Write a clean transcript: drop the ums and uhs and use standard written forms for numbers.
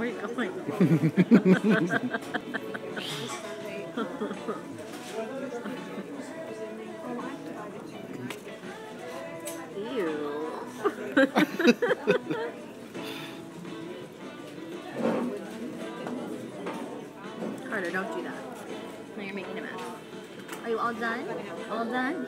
Where are you going? Ew. Carter, don't do that. Now you're making a mess. Are you all done? All done?